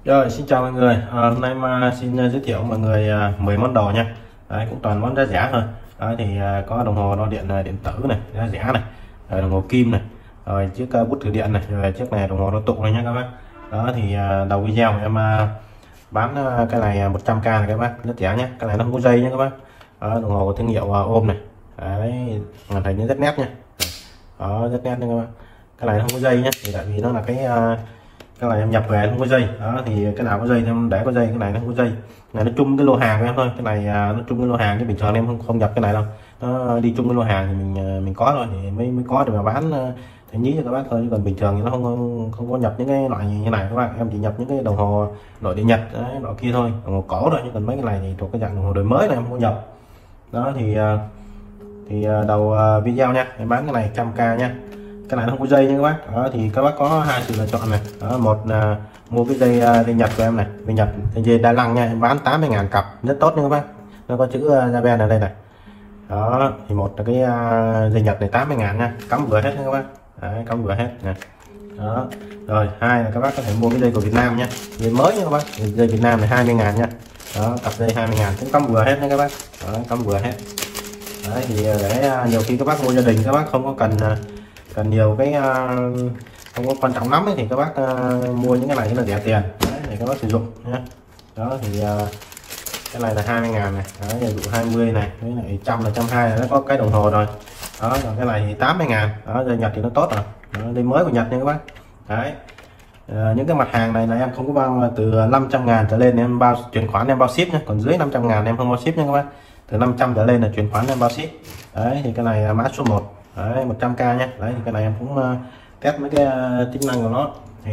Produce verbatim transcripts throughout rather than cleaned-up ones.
Rồi, xin chào mọi người. À, hôm nay mà xin uh, giới thiệu mọi người uh, mười món đồ nha. Đấy, cũng toàn món giá rẻ thôi. Đấy, thì uh, có đồng hồ đo điện uh, điện tử này, giá rẻ này, rồi đồng hồ kim này, rồi chiếc uh, bút thử điện này, rồi chiếc này đồng hồ đo tụ này nha các bác. Đó thì uh, đầu video em uh, bán uh, cái này một trăm k này các bác, rất rẻ nhé. Cái này nó không có dây nha các bác. Đó, đồng hồ thương hiệu uh, ôm này. Đấy, màn hình rất nét nha. Đó, rất nét nha các bác. Cái này không có dây nhé, thì tại vì nó là cái uh, cái này em nhập về không có dây. Đó thì cái nào có dây thì em để có dây, cái này nó không có dây. Này nó chung cái lô hàng của em thôi, cái này à, nó chung cái lô hàng, chứ bình thường em không không nhập cái này đâu. Nó đi chung cái lô hàng thì mình mình có thôi thì mới mới có để mà bán thế nhí cho các bác thôi, chứ còn bình thường thì nó không không, không có nhập những cái loại như này các bạn. Em chỉ nhập những cái đồng hồ nội địa Nhật đấy, loại kia thôi, đồng hồ cổ thôi, chứ còn mấy cái này thì thuộc cái dạng đồng hồ đời mới này em không có nhập. Đó thì thì đầu video nha, em bán cái này một trăm k nha. Cái này nó không có dây nha các bác. Đó thì các bác có hai sự lựa chọn này. Đó, một là mua cái dây dây Nhật của em này, dây Nhật, dây đa năng nha, em bán tám mươi ngàn cặp, rất tốt nha các bác. Nó có chữ Japan ở đây này. Đó thì một là cái dây Nhật này tám mươi ngàn nha, cắm vừa hết nha các bác. Đấy, cắm vừa hết này. Đó rồi, hai là các bác có thể mua cái dây của Việt Nam nha, dây mới nha các bác, dây Việt Nam này hai mươi ngàn nha. Đó, cặp dây hai mươi ngàn cũng cắm vừa hết nha các bác. Đó, cắm vừa hết. Đấy thì để nhiều khi các bác mua gia đình, các bác không có cần cần nhiều cái uh, không có quan trọng lắm ấy, thì các bác uh, mua những cái này là rẻ tiền. Đấy, để các bác sử dụng nhé. Đó thì uh, cái này là hai mươi ngàn này. Đấy, ví dụ hai mươi này, với lại trăm là trăm hai, nó có cái đồng hồ rồi. Đó, còn cái này thì tám mươi ngàn. Đó, dây Nhật thì nó tốt rồi. Đó, dây mới của Nhật nha các bác. Đấy, uh, những cái mặt hàng này là em không có bao từ năm trăm ngàn trở lên em bao chuyển khoản, em bao ship nhé, còn dưới năm trăm ngàn em không bao ship nha các bác. Từ năm trăm trở lên là chuyển khoản em bao ship. Đấy thì cái này là mã số một. Đấy, một trăm k nhé. Đấy thì cái này em cũng uh, test mấy cái uh, tính năng của nó. Thì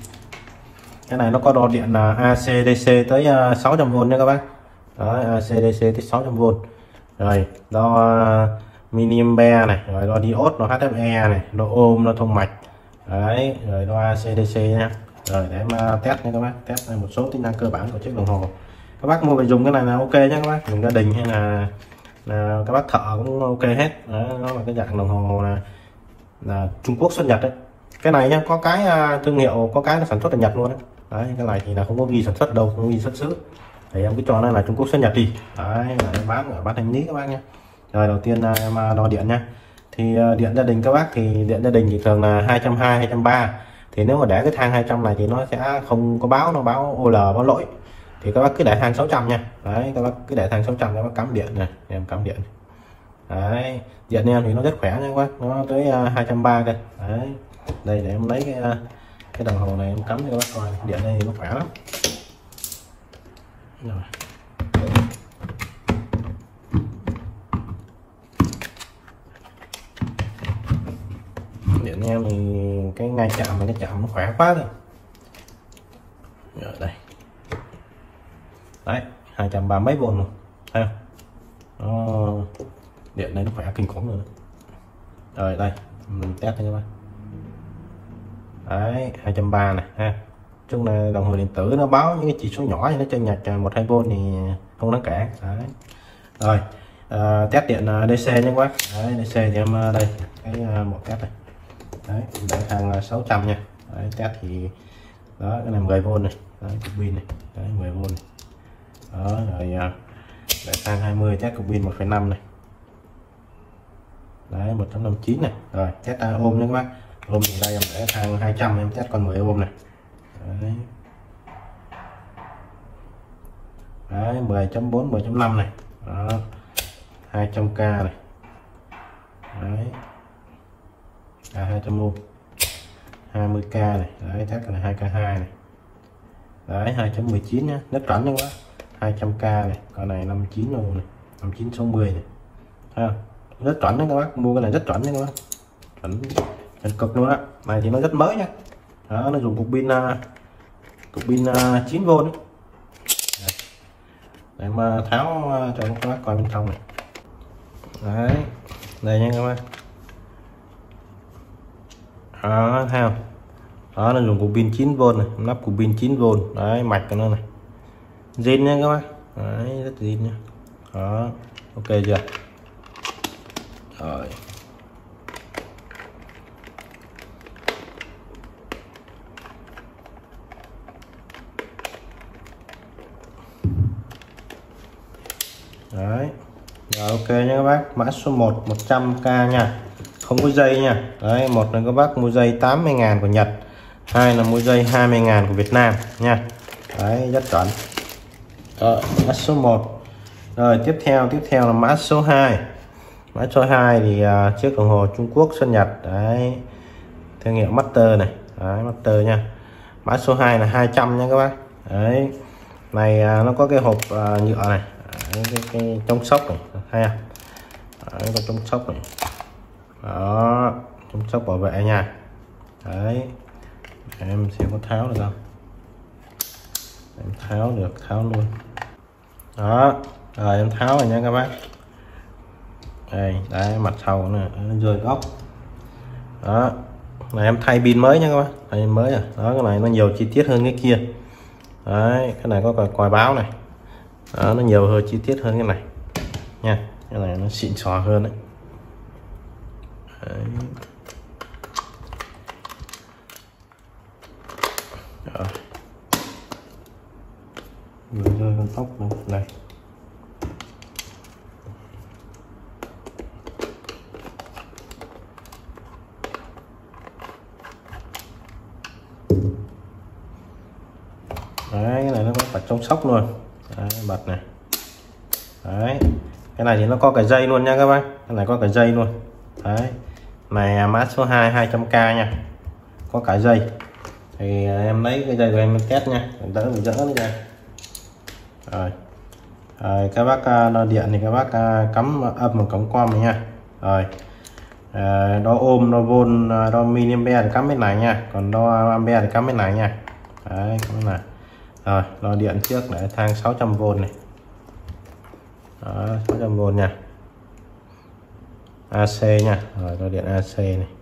cái này nó có đo điện là a xê đê xê tới uh, sáu trăm vôn nha các bác. Đấy, a xê đê xê tới sáu trăm vôn. Rồi đo uh, mini ampere này, rồi đo diode, đo hát ép e này, đo ohm, đo thông mạch. Đấy, rồi đo a xê đê xê nha. Rồi để mà test nha các bác, test một số tính năng cơ bản của chiếc đồng hồ. Các bác mua về dùng cái này là ok nhé các bác, dùng gia đình hay là là các bác thợ cũng ok hết. Đấy, nó là cái dạng đồng hồ là, là Trung Quốc xuất Nhật đấy. Cái này nhá, có cái thương hiệu, có cái nó sản xuất ở Nhật luôn đấy. Đấy, cái này thì là không có ghi sản xuất đâu, không có ghi xuất xứ, thì em cứ cho nó là Trung Quốc xuất Nhật đi. Đấy, là em bán ở bán hành lý các bác nhé. Rồi đầu tiên là em đo điện nha. Thì điện gia đình các bác, thì điện gia đình thì thường là hai trăm hai mươi, hai trăm ba mươi. Thì nếu mà để cái thang hai trăm này thì nó sẽ không có báo, nó báo ô lờ, báo lỗi. Thì các bác cứ để thang sáu trăm nha. Đấy, các bác cứ để thang sáu trăm, các bác cắm điện này, em cắm điện. Đấy, điện em thì nó rất khỏe nha các bác, nó tới uh, hai trăm ba mươi đây. Đấy, đây để em lấy cái uh, cái đồng hồ này em cắm cho các bác coi, điện này thì nó khỏe lắm. Rồi. Điện em thì cái ngay chạm này, cái chạm nó khỏe quá rồi. Rồi đây. Đấy, hai trăm ba mấy vôn rồi, thấy không? Đó, điện này nó khỏe kinh khủng rồi. Rồi đây, mình test cho các bạn. Đấy, hai trăm ba mươi này ha. Chung là đồng hồ điện tử nó báo những cái chỉ số nhỏ như nó chênh lệch một hai vôn thì không đáng kể. Đấy. Rồi, à, test điện đê xê nhé các bác. Đấy, đê xê thì em đây cái một test này. Đấy, để thang sáu trăm nha. Đấy, test thì đó, cái này mười vôn này, đấy, cục pin này, đấy, mười vôn này. Đó, rồi để sang hai mươi, test cục pin một phẩy năm này. Đấy, một trăm năm mươi chín này. Rồi test ôm nha các bác. Ôm thì đây em để thang hai trăm, em test con mười ôm này. Đấy. Đấy, mười chấm bốn, mười chấm năm này. Đó, hai trăm k này. Đấy, à, hai trăm ôm, hai mươi k này. Đấy, test là hai k hai này. Đấy, hai chấm mười chín nhá, rất chuẩn nha các bác. hai trăm k này, con này năm mươi chín luôn này, năm mươi chín sáu mươi này. Ha, rất chuẩn đấy các bác, mua cái này rất chuẩn đấy các bác, chuẩn chuẩn cực luôn á. Này thì nó rất mới nha. Đó, nó dùng cục pin cục pin chín vôn ấy. Để mà tháo cho các bác coi bên trong này. Đấy, đây nha các bác. Đó, thấy không? Đó, nó dùng cục pin chín vôn này, nắp cục pin chín vôn. Đấy, mạch của nó này, zin nha các bác. Đấy, rất zin nha. Đó, ok chưa? Rồi. ok nha các bác. Mã số một một trăm k nha, không có dây nha. Đấy, một là các bác mua dây tám mươi ngàn của Nhật, hai là mua dây hai mươi ngàn của Việt Nam nha. Đấy, rất chuẩn. Rồi, mã số một. Rồi tiếp theo tiếp theo là mã số hai. Mã số hai thì uh, chiếc đồng hồ Trung Quốc Xuân Nhật. Đấy, thương hiệu Master này. Đấy, Master nha. Mã số hai là hai trăm nha các bác. Đấy, này uh, nó có cái hộp uh, nhựa này. Đấy, cái, cái chống sốc này hay à. Đấy, có chống sốc này. Đó, chống sốc bảo vệ nha. Đấy, em sẽ có tháo được không? Em tháo được, tháo luôn. Đó, rồi em tháo rồi nha các bác. Đây, đấy, mặt sau này rơi góc. Đó, này em thay pin mới nha các bác, thay pin mới à. Đó, cái này nó nhiều chi tiết hơn cái kia. Đấy, cái này có còi, còi báo này. Đó, nó nhiều hơn chi tiết hơn cái này nha. Cái này nó xịn sò hơn đấy. Đấy. Rồi. Vừa rơi con tóc này. Đây. Đấy, cái này nó có bật chống sốc luôn. Đấy, bật này. Đấy, cái này thì nó có cái dây luôn nha các bác. Cái này có cái dây luôn. Đấy, này mã số hai hai trăm k nha, có cả dây. Thì em lấy cái dây của em test nha, đỡ bị dỡ nó ra. Rồi. Rồi các bác đo điện thì các bác cắm âm một cổng com này nha. Rồi à, đo ôm, đo vôn, đo miliampere thì cắm bên này nha, còn đo ampere thì cắm bên này nha. Đấy, cắm bên này. Rồi đo điện trước để thang sáu trăm vôn này. Đó, sáu trăm vôn nha, a xê nha. Rồi đo điện a xê này.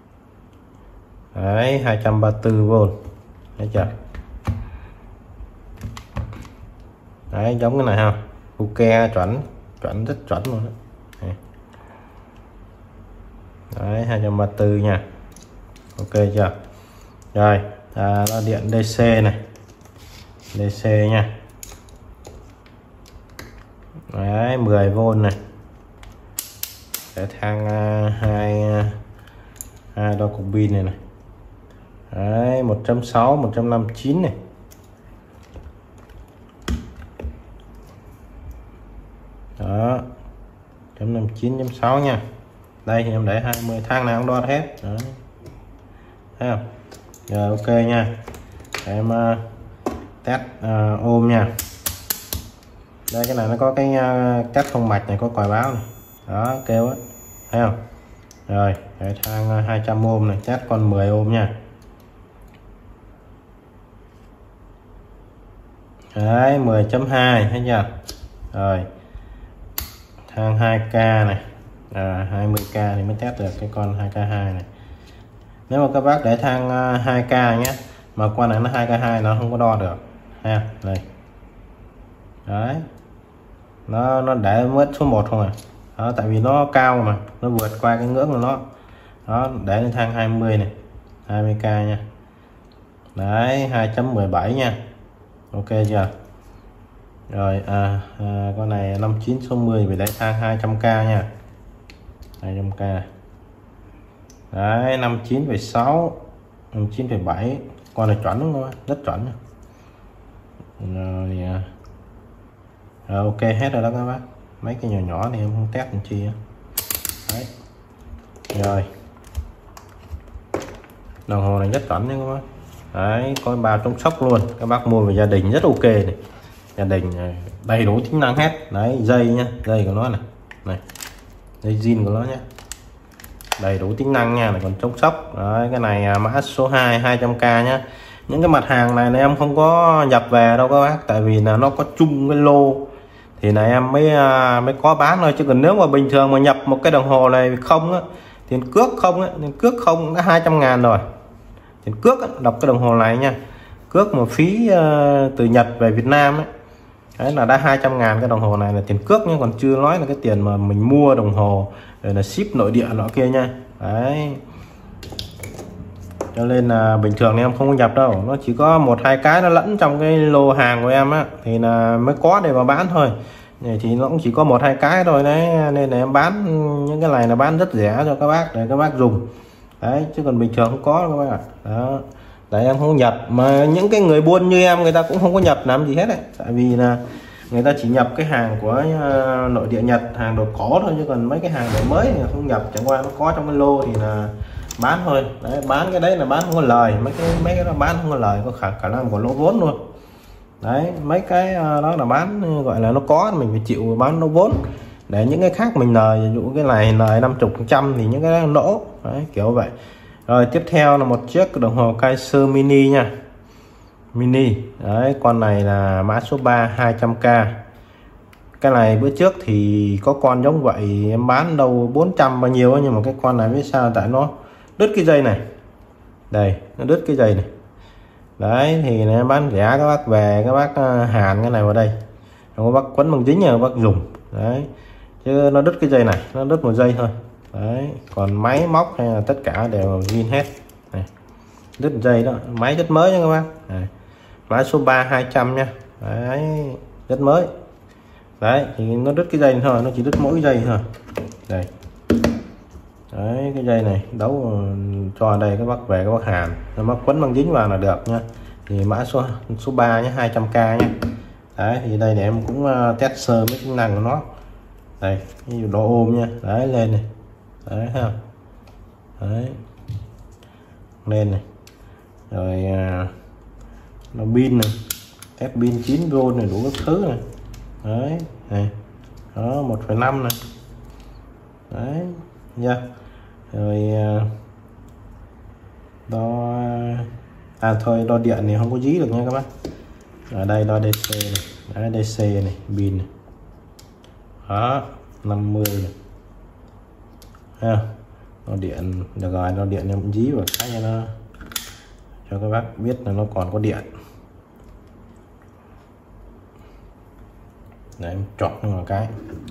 Đấy, hai trăm ba mươi tư vôn. Thấy chưa? Đấy, giống cái này không? Ok, chuẩn, chuẩn rất chuẩn luôn đó. Đấy, hai trăm ba mươi tư nha. Ok chưa? Rồi, à, đo điện đê xê này. đê xê nha. Đấy, mười vôn này. Để thang uh, hai hai đo cục pin này này. Đấy, một trăm sáu mươi, một trăm năm mươi chín này. Đó, một trăm năm mươi chín chấm sáu nha. Đây thì em để hai mươi, thang nào cũng đo hết. Đấy, thấy không? Rồi ok nha. Để em uh, test uh, ôm nha. Đây, cái này nó có cái uh, cắt thông mạch này, có còi báo này. Đó, kêu á, thấy không? Rồi để thang uh, hai trăm ôm này, test con mười ôm nha. Đấy, mười chấm hai, thấy chưa? Rồi thang hai k này, à, hai mươi k thì mới test được cái con hai k hai này. Nếu mà các bác để thang uh, hai k nhé, mà con này nó hai k hai nó không có đo được ha. Đây, đấy, nó nó để mất số một không à. Đó, tại vì nó cao mà, nó vượt qua cái ngưỡng của nó. Đó, để lên thang hai mươi này, hai mươi k nha. Đấy, hai chấm mười bảy nha. Ok chưa? Rồi à, à, con này năm mươi chín số mười phải để thang hai trăm k nha, hai trăm k. Đấy, năm mươi chín phẩy sáu, năm mươi chín phẩy bảy, con này chuẩn đúng không? Rất chuẩn. Rồi, à, rồi ok hết rồi đó các bác. Mấy cái nhỏ nhỏ thì em không test làm chi. Đấy, rồi đồng hồ này rất chuẩn nha các bác. Đấy, có bao chống sốc luôn, các bác mua về gia đình rất ok này. Gia đình đầy đủ tính năng hết. Đấy, dây nhá, dây của nó này, này dây zin của nó nhé, đầy đủ tính năng nha, này còn chống sốc. Đấy, cái này mã số hai hai trăm k nhá. Những cái mặt hàng này là em không có nhập về đâu các bác, tại vì là nó có chung cái lô thì là em mới mới có bán thôi, chứ còn nếu mà bình thường mà nhập một cái đồng hồ này không á, tiền cước không á, tiền cước không đã hai trăm ngàn rồi. Tiền cước á, đọc cái đồng hồ này nha, cước một phí uh, từ Nhật về Việt Nam ấy. Đấy là đã hai trăm ngàn cái đồng hồ này là tiền cước nhưng còn chưa nói là cái tiền mà mình mua đồng hồ rồi là ship nội địa nọ kia nha. Đấy, cho nên là bình thường thì em không có nhập đâu, nó chỉ có một hai cái nó lẫn trong cái lô hàng của em á thì là mới có để mà bán thôi. này thì nó cũng chỉ có một hai cái thôi đấy, nên là em bán những cái này là bán rất rẻ cho các bác để các bác dùng đấy, chứ còn bình thường không có các bác ạ. Đó, đấy em không nhập, mà những cái người buôn như em người ta cũng không có nhập làm gì hết đấy, tại vì là người ta chỉ nhập cái hàng của uh, nội địa Nhật, hàng đồ cổ thôi, chứ còn mấy cái hàng đồ mới thì không nhập, chẳng qua nó có trong cái lô thì là bán thôi đấy. Bán cái đấy là bán không có lời, mấy cái mấy cái đó bán không có lời, có khả khả năng của lỗ vốn luôn đấy. Mấy cái uh, đó là bán gọi là nó có mình phải chịu bán lỗ vốn, để những cái khác mình lời, ví dụ cái này lời năm chục phần trăm thì những cái lỗ đấy, kiểu vậy. Rồi tiếp theo là một chiếc đồng hồ Kaiser mini nha, mini đấy, con này là mã số ba hai trăm k. Cái này bữa trước thì có con giống vậy em bán đâu bốn trăm bao nhiêu ấy, nhưng mà cái con này biết sao, tại nó đứt cái dây này đây, nó đứt cái dây này đấy, thì em bán rẻ, các bác về các bác hàn cái này vào đây, không có bác quấn bằng dính nhờ bác dùng đấy, chứ nó đứt cái dây này, nó đứt một dây thôi đấy. Còn máy móc hay là tất cả đều zin hết này. Đứt dây đó, máy rất mới nha các bác này. Mã số ba hai trăm nha đấy, rất mới đấy, thì nó đứt cái dây thôi, nó chỉ đứt mỗi dây thôi đây đấy. Cái dây này đấu cho đây các bác về các bác hàn, nó bác quấn băng dính vào là được nha. Thì mã số số ba nhé, hai trăm k nhé đấy. Thì đây để em cũng test sơ mấy chức năng của nó đây, ví dụ độ ôm nha đấy, lên này đấy ha, đấy lên này, rồi nó pin này, test pin chín vôn này, đủ các thứ này đấy, này đó một phẩy năm này đấy nha. Rồi đo à thôi đo điện thì không có dí được nha các bác. Ở đây đo đê xê này đấy, đê xê này, pin này đó năm mươi này ha. Đo điện được rồi, đo điện em cũng dí vào cái cho nó, cho các bác biết là nó còn có điện đấy, em chọn vào cái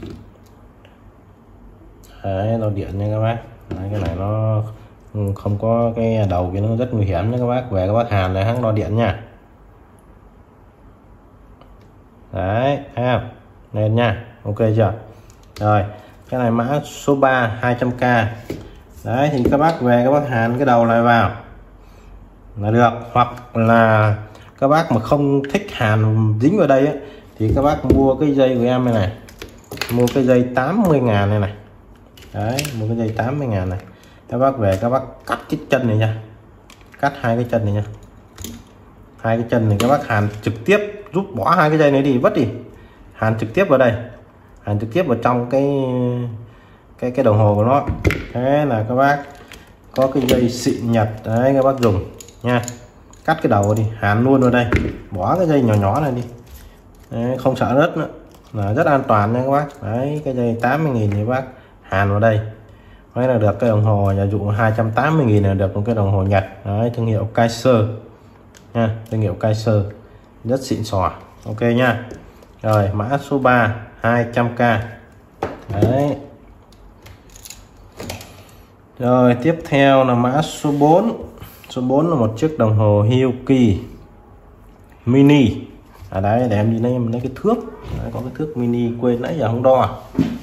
đấy, đo điện nha các bác đấy. Cái này nó không có cái đầu kia, nó rất nguy hiểm nha các bác, về các bác hàn lại hãng đo điện nha đấy ha, lên nha, ok chưa. Rồi cái này mã số ba hai trăm k đấy, thì các bác về các bác hàn cái đầu này vào là được, hoặc là các bác mà không thích hàn dính vào đây ấy, thì các bác mua cái dây của em này này, mua cái dây tám mươi ngàn này này đấy, mua cái dây tám mươi ngàn này, các bác về các bác cắt cái chân này nha, cắt hai cái chân này nha, hai cái chân này các bác hàn trực tiếp, giúp bỏ hai cái dây này đi, vứt đi, hàn trực tiếp vào đây, hàn trực tiếp vào trong cái cái cái đồng hồ của nó. Thế là các bác có cái dây xịn Nhật đấy, các bác dùng nha, cắt cái đầu đi, hàn luôn vào đây, bỏ cái dây nhỏ nhỏ này đi đấy, không sợ rớt nữa, là rất an toàn nha các bác đấy. Cái dây tám mươi nghìn thì bác hàn vào đây mới là được cái đồng hồ nhà dụ hai trăm tám mươi nghìn là được một cái đồng hồ Nhật đấy, thương hiệu Kaiser nha, thương hiệu Kaiser rất xịn sò, ok nha. Rồi mã số ba hai trăm k đấy. Rồi tiếp theo là mã số bốn. Số bốn là một chiếc đồng hồ Hioki mini à đấy, để em đi lấy em lấy cái thước đấy, có cái thước mini quên nãy giờ không đo.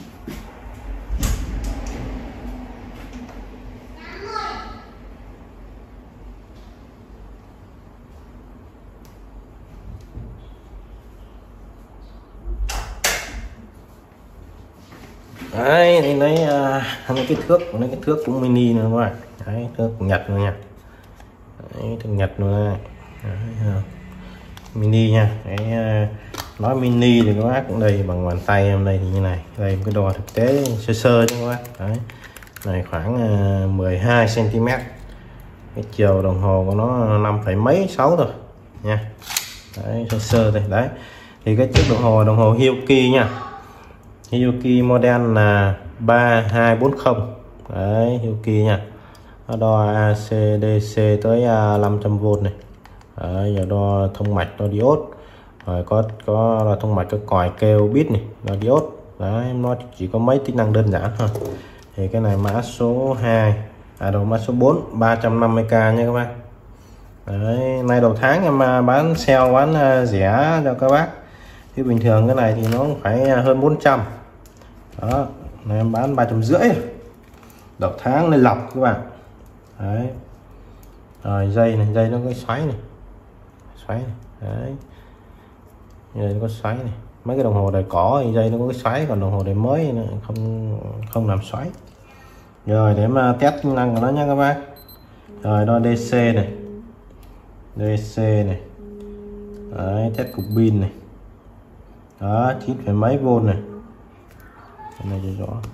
Đấy thì lấy uh, lấy cái thước, lấy cái thước cũng mini nữa các bạn đấy, thước Nhật nữa nha đấy, thước Nhật nữa này đấy, uh, mini nha đấy. Uh, nói mini thì các bác cũng đây bằng bàn tay em đây thì như này, đây một cái đo thực tế sơ sơ cho các bác đấy, này khoảng uh, mười hai xăng ti mét, cái chiều đồng hồ của nó năm phẩy mấy sáu rồi nha đấy, sơ sơ đây đấy. Thì cái chiếc đồng hồ đồng hồ Hioki nha, Hioki model là ba hai bốn không đấy, Hioki nha. Nó đo a xê đê xê tới năm trăm vôn này đấy, giờ đo thông mạch, đo diode, rồi có có là thông mạch, cái còi kêu bit này, đo diode đấy, nó chỉ có mấy tính năng đơn giản thôi. Thì cái này mã số hai à đầu mã số bốn ba trăm năm mươi k nha các bác đấy. Nay đầu tháng em bán sale bán rẻ cho các bác Thì bình thường cái này thì nó cũng phải hơn bốn trăm. Đó, này em bán ba trăm rưỡi. Đầu tháng lên lọc các bạn. Đấy. Rồi dây này, dây nó có xoáy này. Xoáy này. Đấy. Dây nó có xoáy này. Mấy cái đồng hồ đời cỏ thì dây nó có cái xoáy, còn đồng hồ đời mới nó không không làm xoáy. Rồi để mà test chức năng của nó nha các bác. Rồi đo đê xê này. đê xê này. Đấy, test cục pin này. Đó, chín phẩy mấy vôn này. Cái này cho rõ.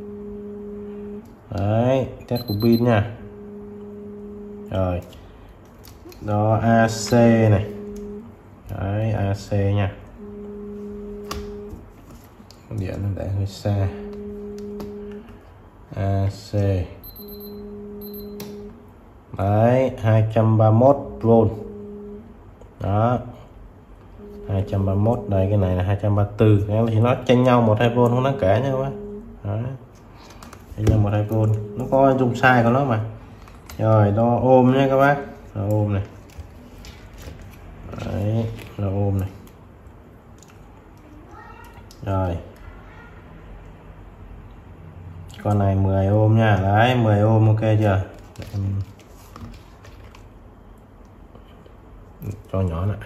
Đấy, test cục pin nha. Rồi. Đo a xê này. Đấy, a xê nha. Điện nó để hơi xa. a xê. Đấy, hai trăm ba mươi mốt vôn. Đó. hai trăm ba mươi mốt, đây cái này là hai trăm ba mươi tư. Đấy, thì nó chênh nhau một hai vôn không đáng kể nha các bác. Đấy. Chênh nhau một hai vôn, nó có dung sai của nó mà. Rồi đo ôm nha các bác. Đo ôm này. Đấy, đo ôm này. Rồi. Con này mười ôm nha. Đấy, mười ôm ok chưa? Em cho nhỏ lại.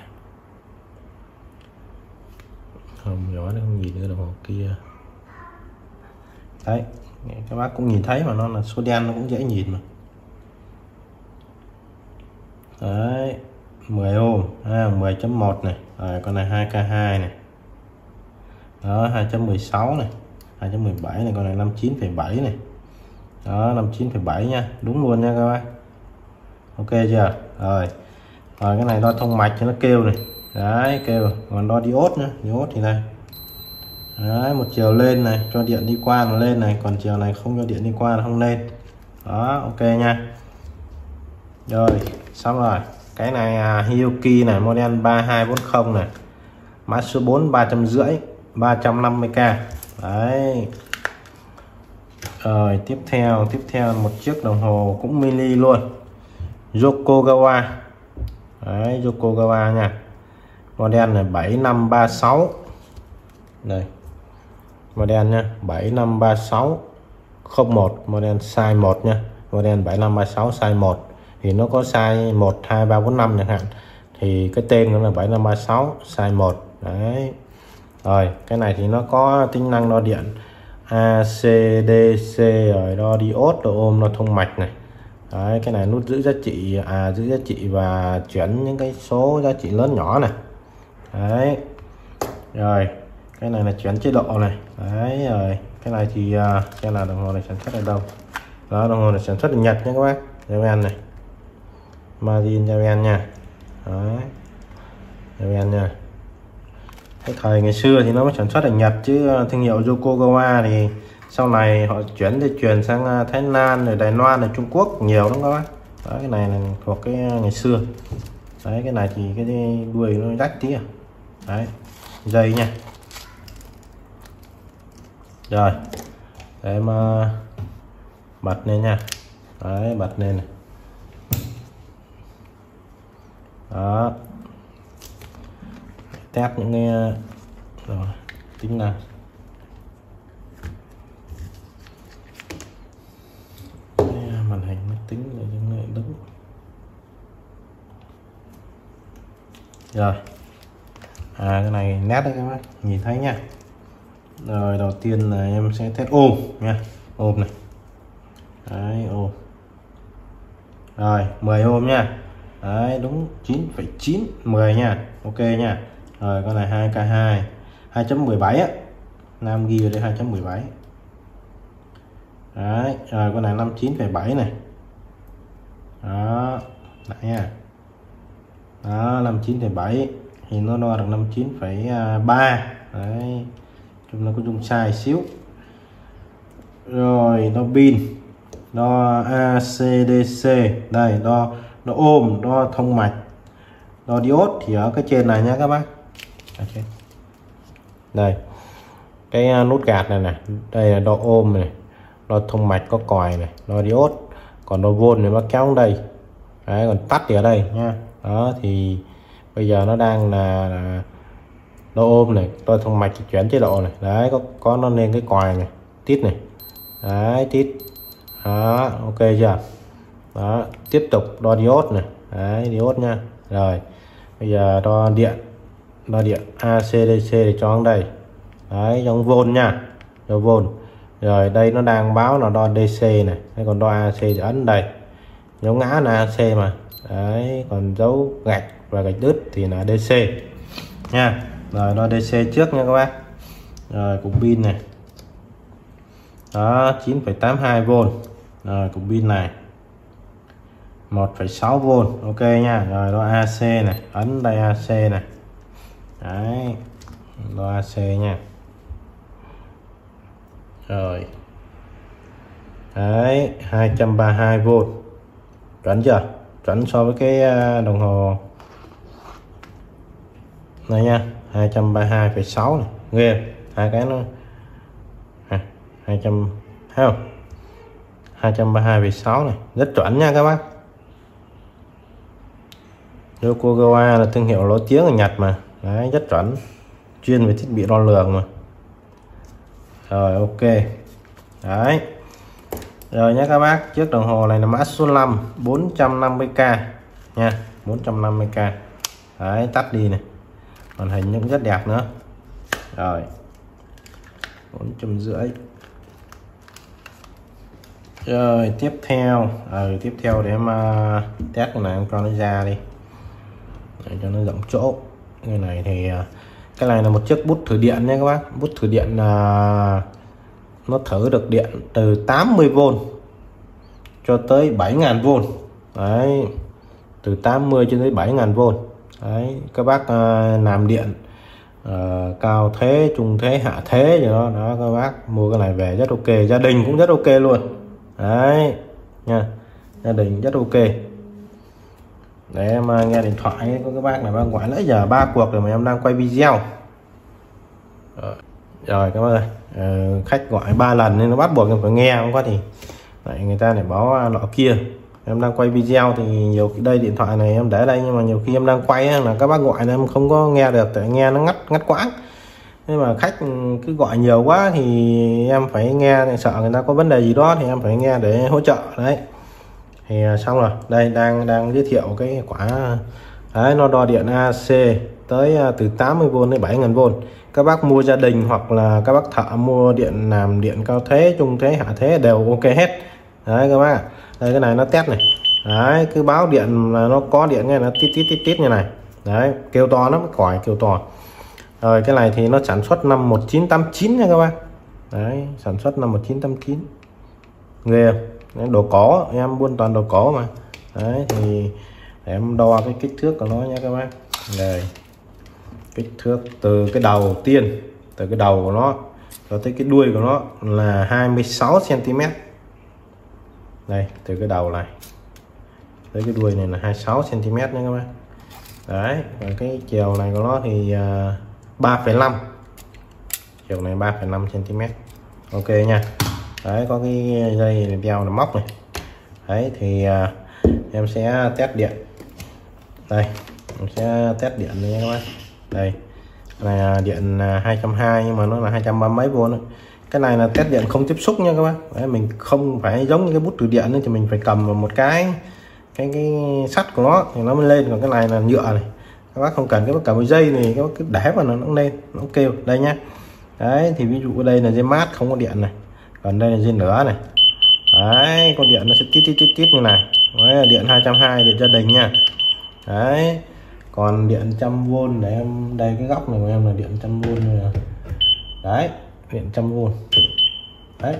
Không nhỏ nó không nhìn được đồng hồ kia. Đấy, các bác cũng nhìn thấy mà, nó là số đen nó cũng dễ nhìn mà. Đấy, mười ôm, à, mười chấm một này. Rồi con này hai K hai này. Đó, hai chấm mười sáu này, hai chấm mười bảy này, con này năm mươi chín phẩy bảy này. Đó, năm mươi chín phẩy bảy nha, đúng luôn nha các bác. Ok chưa? Rồi. Rồi cái này đo thông mạch cho nó kêu này. Đấy, kêu. Còn đo diode nữa, diode thì đây. Đấy, một chiều lên này, cho điện đi qua là lên này, còn chiều này không cho điện đi qua là không lên. Đó, ok nha. Rồi, xong rồi. Cái này à, Hioki này, model ba hai bốn không này. Mã số bốn ba trăm rưỡi, ba trăm năm mươi k. Đấy. Rồi, tiếp theo, tiếp theo một chiếc đồng hồ cũng mini luôn. Yokogawa. Đấy, Yokogawa nha. Model này bảy năm ba sáu. Đây. Model nha, bảy năm ba sáu không một, model size một nha. Model bảy năm ba sáu size một thì nó có size một, hai, ba, bốn, năm chẳng hạn. Thì cái tên nó là bảy năm ba sáu size một. Đấy. Rồi, cái này thì nó có tính năng đo điện a xê đê xê, rồi đo diode, đo ôm, đo thông mạch này. Đấy, cái này nút giữ giá trị, à giữ giá trị và chuyển những cái số giá trị lớn nhỏ này. Đấy. Rồi, cái này là chuyển chế độ này. Đấy, rồi cái này thì uh, cái là đồng hồ này sản xuất ở đâu? Đó, đồng hồ này sản xuất ở Nhật nha các bác. Japan này, Marine Japan nha. Đấy, Japan nha. Cái thời ngày xưa thì nó mới sản xuất ở Nhật, chứ thương hiệu Yokogawa thì sau này họ chuyển để truyền sang Thái Lan, rồi Đài Loan, rồi Trung Quốc nhiều lắm các bác. Đấy, cái này là thuộc cái ngày xưa. Đấy, cái này thì cái đuôi nó rách tí à. Đấy, dây nha. Rồi, để mà bật lên nha. Đấy, bật lên này. Đó, test những cái rồi tính năng. Màn hình máy tính này chúng lại đứng. Rồi, à cái này nét đấy các bác nhìn thấy nha. Rồi đầu tiên là em sẽ test ôm nha, ôm này. Đấy, ôm. Rồi mười ôm nha. Đấy, đúng chín phẩy chín, mười nha. Ok nha. Rồi con này hai K hai, hai chấm mười bảy á. năm gi ga bai đây, hai chấm mười bảy. Đấy, rồi con này năm mươi chín phẩy bảy này. Đó, lại nha. Đó, năm mươi chín phẩy bảy thì nó đo được năm mươi chín phẩy ba. Đấy, chúng nó có dung sai xíu. Rồi đo pin, đo a xê đê xê, đây đo đo ôm, đo thông mạch, đo diode thì ở cái trên này nha các bác. Đây, cái nút gạt này này, đây là đo ôm này, đo thông mạch có còi này, đo diode, còn đo vôn thì nó kéo đây. Đấy, còn tắt thì ở đây nha. Đó thì bây giờ nó đang là đo ôm này, đo thông mạch chuyển chế độ này, đấy có có nó lên cái còi này, tít này, đấy tít, đó ok chưa. Đó tiếp tục đo diode này, đấy diode nha. Rồi bây giờ đo điện, đo điện a xê đê xê để cho ở đây, đấy trong vôn nha, cho vôn. Rồi đây nó đang báo là đo đê xê này, đây còn đo a xê thì ấn đây, dấu ngã là a xê mà, đấy còn dấu gạch và gạch đứt thì là đê xê nha. Rồi đo đê xê trước nha các bác. Rồi cục pin này, đó chín phẩy tám hai vôn. Rồi cục pin này một phẩy sáu vôn, ok nha. Rồi đo a xê này, ấn đây a xê này, đấy đo a xê nha. Rồi đấy hai trăm ba mươi hai vôn, chuẩn chưa, chuẩn so với cái đồng hồ này nha. Hai trăm ba mươi hai phẩy sáu này, ghê, hai cái nó à, hai trăm thấy không, hai trăm ba mươi hai phẩy sáu này rất chuẩn nha các bác. Yokogawa là thương hiệu nổi tiếng ở Nhật mà, đấy rất chuẩn, chuyên về thiết bị đo lường mà. Rồi ok, đấy rồi nhé các bác. Chiếc đồng hồ này là mã số năm, bốn trăm năm mươi k nha, bốn trăm năm mươi k. Đấy tắt đi này, màn hình cũng rất đẹp nữa. Rồi bốn trăm rưỡi. Rồi tiếp theo, ừ, tiếp theo để em uh, test cái này em cho nó ra đi, để cho nó rộng chỗ. Cái này thì uh, cái này là một chiếc bút thử điện nha các bác. Bút thử điện uh, nó thử được điện từ tám mươi vôn cho tới bảy nghìn vôn. Đấy, từ tám mươi cho tới bảy nghìn vôn. Đấy, các bác uh, làm điện uh, cao thế, trung thế, hạ thế gì đó, đó các bác mua cái này về rất ok, gia đình cũng rất ok luôn. Đấy nha, gia đình rất ok. Để em uh, nghe điện thoại của các bác này, bác gọi nãy giờ ba cuộc rồi mà em đang quay video. Rồi, rồi các bác ơi, uh, khách gọi ba lần nên nó bắt buộc em phải nghe, không có thì lại người ta lại báo nọ kia. Em đang quay video thì nhiều đây điện thoại này em để đây, nhưng mà nhiều khi em đang quay ấy, là các bác gọi em không có nghe được, tại nghe nó ngắt ngắt quãng. Nhưng mà khách cứ gọi nhiều quá thì em phải nghe, sợ người ta có vấn đề gì đó thì em phải nghe để hỗ trợ. Đấy thì xong rồi, đây đang đang giới thiệu cái quả đấy, nó đo điện a xê tới từ tám mươi vôn đến bảy nghìn vôn. Các bác mua gia đình hoặc là các bác thợ mua điện làm điện cao thế, trung thế, hạ thế đều ok hết. Đấy các bác, đây cái này nó test này, đấy cứ báo điện là nó có điện nghe, nó tít tít tít tít như này, đấy kêu to lắm, còi kêu to. Rồi cái này thì nó sản xuất năm một nghìn chín trăm tám mươi chín nha các bác, đấy sản xuất năm một nghìn chín trăm tám mươi chín, ghê. Đồ cổ, em buôn toàn đồ cổ mà. Đấy thì để em đo cái kích thước của nó nha các bác. Đây kích thước từ cái đầu tiên, từ cái đầu của nó cho tới cái đuôi của nó là hai mươi sáu xăng ti mét. Đây từ cái đầu này tới cái đuôi này là hai mươi sáu xăng ti mét nha các bác. Đấy, và cái chiều này của nó thì uh, ba phẩy năm, chiều này ba phẩy năm xăng ti mét, ok nha. Đấy có cái dây đeo là móc này. Đấy thì uh, em sẽ test điện. Đây em sẽ test điện nha các bác. Đây này là điện hai trăm hai mươi nhưng mà nó là hai trăm ba mươi mấy vôn. Cái này là test điện không tiếp xúc nha các bác. Đấy, mình không phải giống như cái bút thử điện nữa, thì mình phải cầm vào một cái cái cái sắt của nó thì nó mới lên. Còn cái này là nhựa này, các bác không cần cái cả một dây này, các bác cứ để vào nó nó lên, nó kêu đây nhá. Đấy thì ví dụ đây là dây mát không có điện này, còn đây là dây lửa này. Đấy con điện nó sẽ tít tít tít tít như này. Đấy là điện hai trăm hai mươi, điện gia đình nha. Đấy còn điện trăm vôn để em, đây cái góc này của em là điện trăm vôn này. Đấy điện trăm vôn. Đấy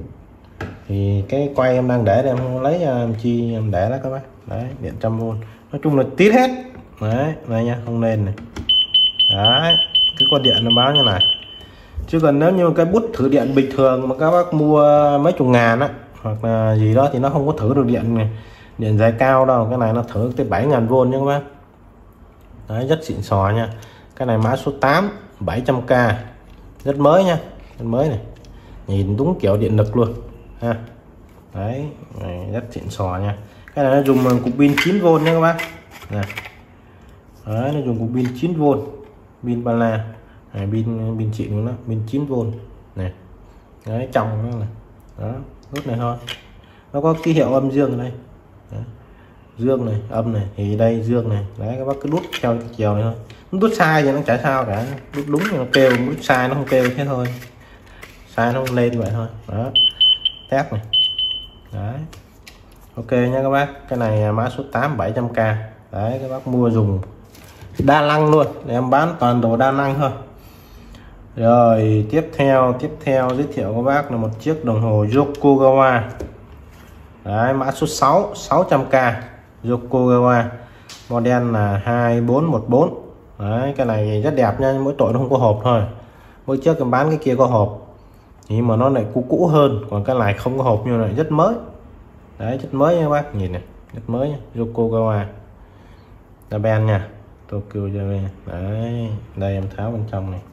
thì cái quay em đang để, em lấy em chi em để đó các bác. Đấy điện trăm vôn, nói chung là tít hết. Đấy này nha, không lên này. Đấy cái con điện nó báo như này. Chứ còn nếu như cái bút thử điện bình thường mà các bác mua mấy chục ngàn á hoặc là gì đó thì nó không có thử được điện này, điện dài cao đâu. Cái này nó thử tới bảy nghìn vôn nha các bác. Đấy rất xịn sò nha. Cái này mã số tám, bảy trăm k, rất mới nha, rất mới này, nhìn đúng kiểu điện lực luôn ha. Đấy này, rất xịn sò nha. Cái này nó dùng cục pin chín vôn nha các bác. Này. Đấy nó dùng cục pin chín vôn. pin ba la này, pin pin xịn nó pin chín vôn này. Đấy, trong nó này, đó nút này thôi, nó có ký hiệu âm dương ở đây. Đấy. Dương này âm này thì đây dương này. Đấy, các bác cứ đút theo chiều này thôi, đút sai thì nó chả sao cả, đút đúng thì nó kêu, đút sai nó không kêu, thế thôi, sai nó không lên vậy thôi. Đó, test này. Đấy, ok nha các bác, cái này mã số tám bảy trăm k. Đấy, các bác mua dùng đa năng luôn, để em bán toàn đồ đa năng thôi. Rồi tiếp theo tiếp theo giới thiệu các bác là một chiếc đồng hồ Yokogawa. Đấy, mã số sáu sáu trăm k, Yokogawa, model là hai bốn một bốn. Đấy, cái này rất đẹp nha, mỗi tội nó không có hộp thôi. Mỗi trước em bán cái kia có hộp nhưng mà nó lại cũ cũ hơn, còn cái này không có hộp như này, rất mới. Đấy, rất mới nha các bác, nhìn này, rất mới nha. Yokogawa Japan nha, Tokyo Japan. Đấy, đây em tháo bên trong này.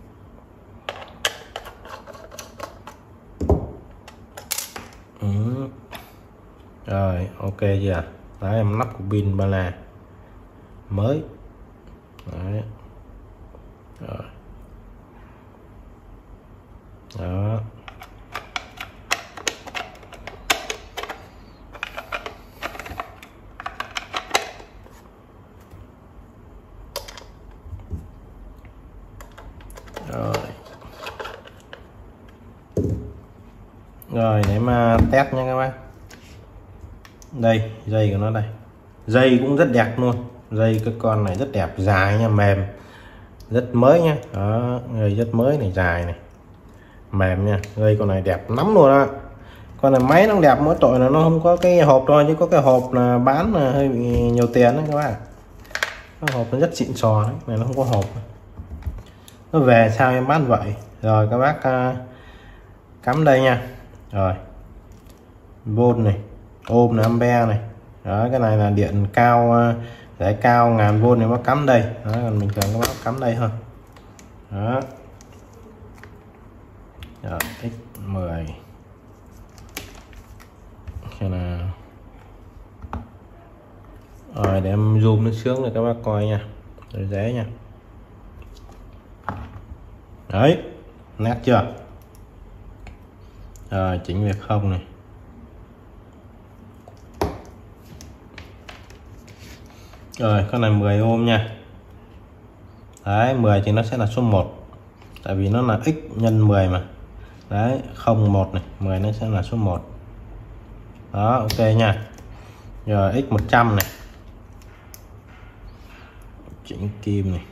Ừ. Rồi ok chưa. Đấy, em lắp của pin ba la mới. Đấy. Rồi. Đó. Rồi. Rồi để mà test nha các bác. Đây dây của nó đây, dây cũng rất đẹp luôn, dây cái con này rất đẹp, dài nha, mềm, rất mới nha. Đó, dây rất mới này, dài này, mềm nha, dây con này đẹp lắm luôn á. Con này máy nó đẹp, mỗi tội là nó không có cái hộp thôi, chứ có cái hộp là bán là hơi bị nhiều tiền đấy các bạn. Cái hộp nó rất xịn sò đấy, này nó không có hộp, nó về sao em bán vậy. Rồi các bác uh, cắm đây nha. Rồi vôn này, ôm là ampere này. Đó, cái này là điện cao, để cao ngàn vôn thì nó cắm đây. Đó, còn bình thường các bác cắm đây thôi. Đó. Rồi, x mười cái nào. Rồi để em zoom nó sướng để các bác coi nha, rồi dễ nha. Đấy, nét chưa. Rồi chỉnh việc không này. Rồi con này mười ohm nha. Đấy, mười thì nó sẽ là số một, tại vì nó là x nhân mười mà. Đấy, không một này, mười nó sẽ là số một. Đó, ok nha. Rồi x một trăm này, chỉnh kim này.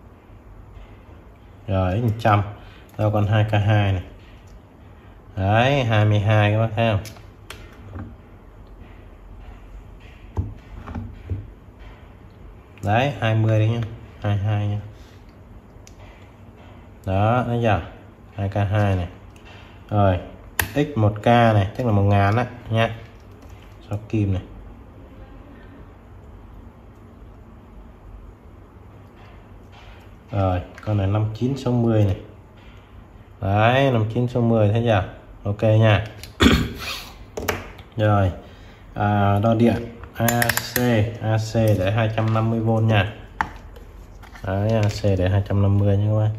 Rồi x một trăm, đâu còn hai k hai này. Đấy, hai mươi hai các bác thấy không. Đấy, hai mươi đấy nhá, hai mươi hai nha. Đó, thấy chưa, hai k hai này. Rồi x một k này, chắc là một ngàn á nha, sau kim này. Rồi con này năm chín sáu mươi này. Đấy, năm chín sáu mươi thấy chưa, ok nha. Rồi à, đo điện a xê, a xê để hai trăm năm mươi vôn nha. Đấy, a xê để hai trăm năm mươi nha các bạn.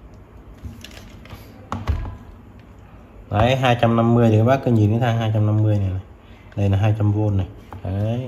Đấy, hai trăm năm mươi thì các bác cứ nhìn cái thang hai trăm năm mươi này, này. Đây là hai trăm vôn này. Đấy.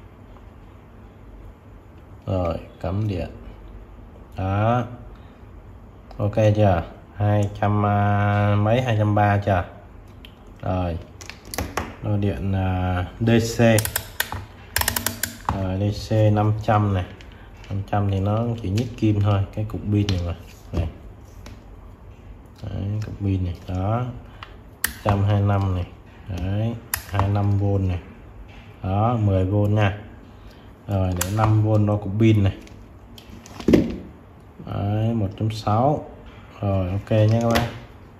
Rồi cắm điện. Đó, ok chưa, hai trăm uh, mấy, hai trăm ba chưa. Rồi đo điện uh, đê xê. Rồi đê xê năm trăm này, năm trăm thì nó chỉ nhích kim thôi, cái cục pin này mà này. Đấy, cục pin này. Đó, một trăm hai mươi lăm này. Đấy, hai mươi lăm vôn này. Đó, mười vôn nha. Rồi để năm vôn đo cục pin này. Đấy, một chấm sáu. Rồi ok nhé các bạn.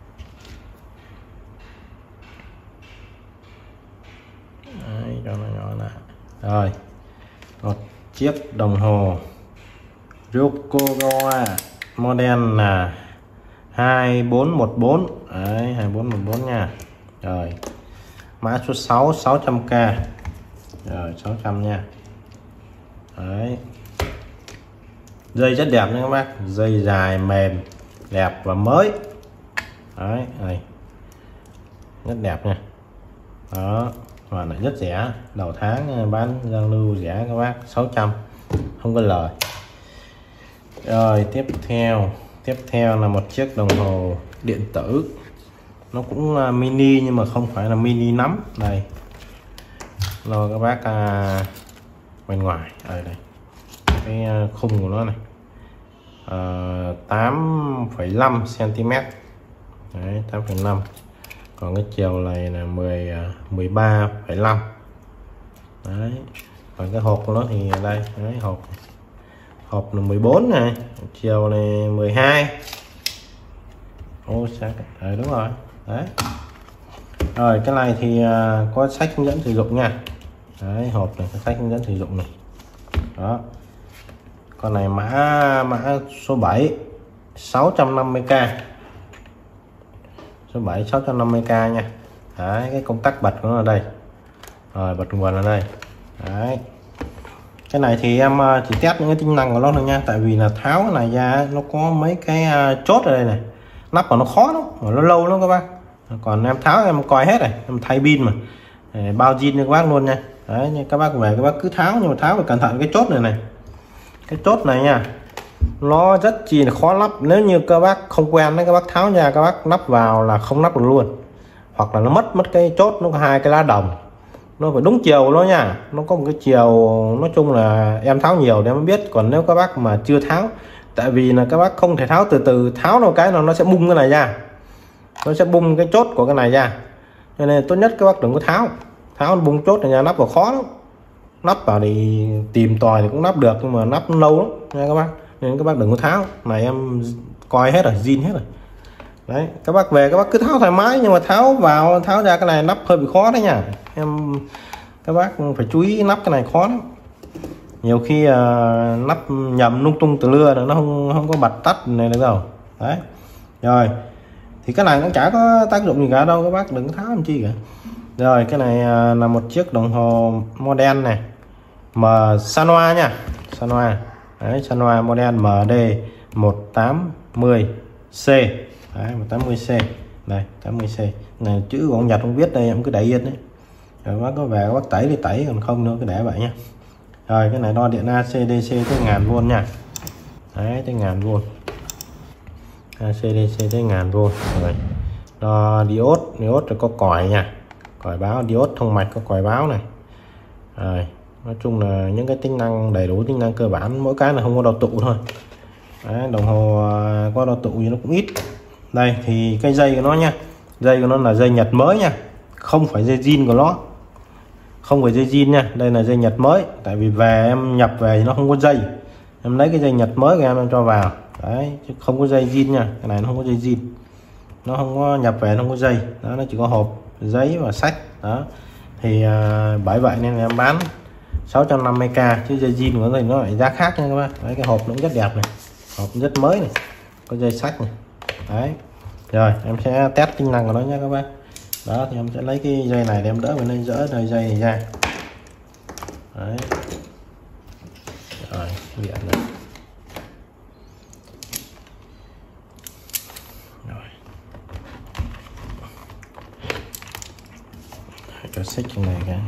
Đấy, cho nó nhỏ lại. Rồi một chiếc đồng hồ Yokogawa, model là hai bốn một bốn. Đấy, hai bốn một bốn nha. Rồi mã số sáu sáu trăm k. Rồi sáu trăm nha. Đấy. Dây rất đẹp nha các bác, dây dài mềm đẹp và mới. Đấy này, rất đẹp nha. Đó, và lại rất rẻ, đầu tháng bán giao lưu rẻ các bác, sáu trăm, không có lời. Rồi tiếp theo tiếp theo là một chiếc đồng hồ điện tử, nó cũng mini nhưng mà không phải là mini nắm. Đây rồi các bác, à, bên ngoài ở đây cái khung của nó này, à, tám phẩy năm xăng-ti-mét. Đấy, tám phẩy năm, còn cái chiều này là mười, mười ba phẩy năm. Đấy, còn cái hộp của nó thì đây, đấy, hộp hộp là mười bốn này, chiều này mười hai. Ô sao đấy, đúng rồi đấy. Rồi cái này thì uh, có sách hướng dẫn sử dụng nha. Đấy, hộp này có sách hướng dẫn sử dụng này. Đó, con này mã mã số bảy, sáu trăm năm mươi k, số bảy sáu trăm năm mươi k nha. Đấy, cái công tắc bật của nó ở đây, rồi bật nguồn ở đây. Đấy, cái này thì em chỉ test những cái tính năng của nó thôi nha, tại vì là tháo cái này ra nó có mấy cái chốt ở đây này, nắp của nó khó lắm, nó lâu lắm các bác. Còn em tháo em coi hết này, em thay pin mà, để bao zin cho các bác luôn nha. Đấy, như các bác về các bác cứ tháo, nhưng mà tháo phải cẩn thận cái chốt này này, cái chốt này nha, nó rất chi là khó lắp. Nếu như các bác không quen đấy, các bác tháo ra các bác lắp vào là không lắp được luôn, hoặc là nó mất mất cái chốt, nó có hai cái lá đồng, nó phải đúng chiều nó nha, nó có một cái chiều, nói chung là em tháo nhiều để mới biết. Còn nếu các bác mà chưa tháo, tại vì là các bác không thể tháo từ từ, tháo nó cái nó nó sẽ bung cái này ra, nó sẽ bung cái chốt của cái này ra, cho nên tốt nhất các bác đừng có tháo tháo bung chốt này nha, nắp vào khó lắm. Nắp vào thì tìm tòi thì cũng nắp được, nhưng mà nắp lâu lắm nha các bác, nên các bác đừng có tháo. Này em coi hết rồi, zin hết rồi. Đấy, các bác về các bác cứ tháo thoải mái, nhưng mà tháo vào tháo ra cái này nắp hơi bị khó đấy nha em. Các bác phải chú ý, nắp cái này khó lắm, nhiều khi uh, nắp nhầm lung tung từ lưa nó không không có bật tắt này được đâu. Đấy, rồi thì cái này cũng chả có tác dụng gì cả đâu, các bác đừng tháo làm chi cả. Rồi cái này uh, là một chiếc đồng hồ model này, M Sanwa nha, Sanwa. Đấy, Sanwa model M D một tám mươi C. Đấy, một tám mươi C này, tám mươi C này, chữ của ông Nhật không biết đây, em cứ để yên đấy. Rồi bác có về bác tẩy thì tẩy, còn không nữa cứ để vậy nhá. Rồi cái này đo điện a xê đê xê tới ngàn vôn nha. Đấy, tới ngàn vôn, a xê đê xê tới ngàn vôn. Rồi đo diode, diode rồi có còi nha, còi báo, diode thông mạch có còi báo này. Rồi nói chung là những cái tính năng đầy đủ, tính năng cơ bản, mỗi cái là không có đầu tụ thôi. Đấy, đồng hồ có đầu tụ thì nó cũng ít. Đây thì cái dây của nó nha, dây của nó là dây Nhật mới nha, không phải dây zin của nó, không phải dây zin nha, đây là dây Nhật mới. Tại vì về em nhập về thì nó không có dây, em lấy cái dây Nhật mới của em em cho vào. Đấy, chứ không có dây zin nha, cái này nó không có dây zin, nó không có nhập về, nó không có dây đó, nó chỉ có hộp giấy và sách đó. Thì uh, bởi vậy nên em bán sáu trăm năm mươi k, chứ dây zin của nó thì nó lại giá khác nha các bác. Đấy, cái hộp nó cũng rất đẹp này, hộp rất mới này, có dây sách này. Đấy, rồi em sẽ test tính năng của nó nha các bác. Đó thì em sẽ lấy cái dây này để em đỡ bên đây, dỡ đời dây này ra. Đấy, rồi điện này. Rồi cho xích trong này cái.